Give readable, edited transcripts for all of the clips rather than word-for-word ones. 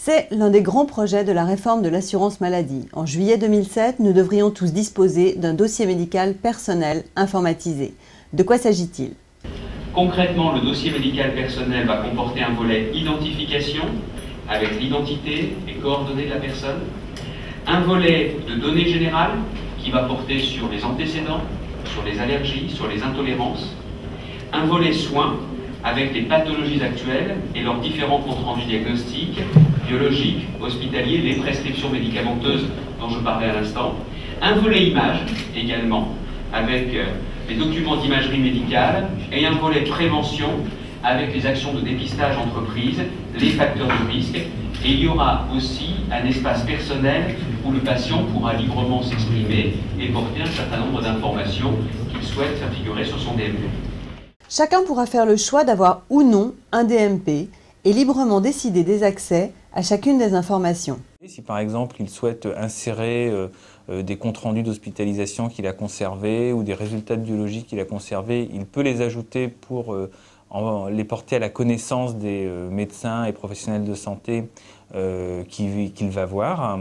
C'est l'un des grands projets de la réforme de l'assurance maladie. En juillet 2007, nous devrions tous disposer d'un dossier médical personnel informatisé. De quoi s'agit-il? Concrètement, le dossier médical personnel va comporter un volet identification, avec l'identité et coordonnées de la personne, un volet de données générales qui va porter sur les antécédents, sur les allergies, sur les intolérances, un volet soins avec les pathologies actuelles et leurs différents comptes rendus diagnostiques, biologiques, hospitaliers, les prescriptions médicamenteuses dont je parlais à l'instant, un volet images également avec les documents d'imagerie médicale et un volet prévention avec les actions de dépistage entreprise, les facteurs de risque, et il y aura aussi un espace personnel où le patient pourra librement s'exprimer et porter un certain nombre d'informations qu'il souhaite faire figurer sur son DMP. Chacun pourra faire le choix d'avoir ou non un DMP et librement décider des accès à chacune des informations. Si par exemple il souhaite insérer des comptes rendus d'hospitalisation qu'il a conservés ou des résultats de biologie qu'il a conservés, il peut les ajouter pour les porter à la connaissance des médecins et professionnels de santé qu'il va voir.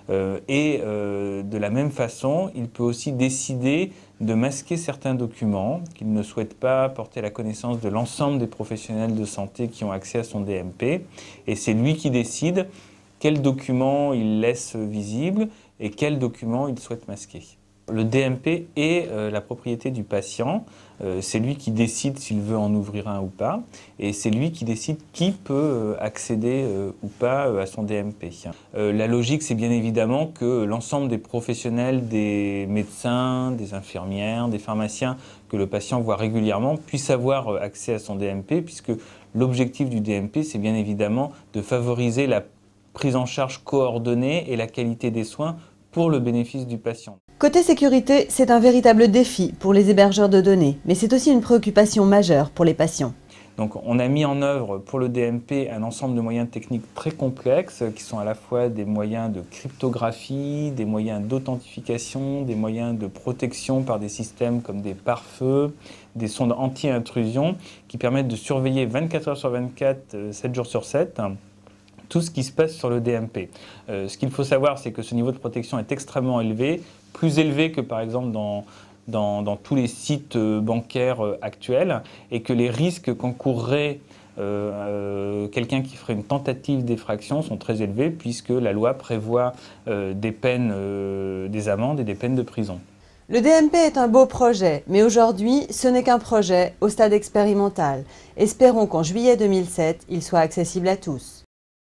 De la même façon, il peut aussi décider de masquer certains documents qu'il ne souhaite pas porter à la connaissance de l'ensemble des professionnels de santé qui ont accès à son DMP. Et c'est lui qui décide quels documents il laisse visibles et quels documents il souhaite masquer. Le DMP est la propriété du patient, c'est lui qui décide s'il veut en ouvrir un ou pas, et c'est lui qui décide qui peut accéder ou pas à son DMP. La logique, c'est bien évidemment que l'ensemble des professionnels, des médecins, des infirmières, des pharmaciens que le patient voit régulièrement puissent avoir accès à son DMP, puisque l'objectif du DMP, c'est bien évidemment de favoriser la prise en charge coordonnée et la qualité des soins pour le bénéfice du patient. Côté sécurité, c'est un véritable défi pour les hébergeurs de données, mais c'est aussi une préoccupation majeure pour les patients. Donc on a mis en œuvre pour le DMP un ensemble de moyens techniques très complexes qui sont à la fois des moyens de cryptographie, des moyens d'authentification, des moyens de protection par des systèmes comme des pare-feux, des sondes anti-intrusion qui permettent de surveiller 24 heures sur 24, 7 jours sur 7, tout ce qui se passe sur le DMP. Ce qu'il faut savoir, c'est que ce niveau de protection est extrêmement élevé, plus élevé que par exemple dans tous les sites bancaires actuels, et que les risques qu'encourrait quelqu'un qui ferait une tentative d'effraction sont très élevés, puisque la loi prévoit des peines, des amendes et des peines de prison. Le DMP est un beau projet, mais aujourd'hui, ce n'est qu'un projet au stade expérimental. Espérons qu'en juillet 2007, il soit accessible à tous.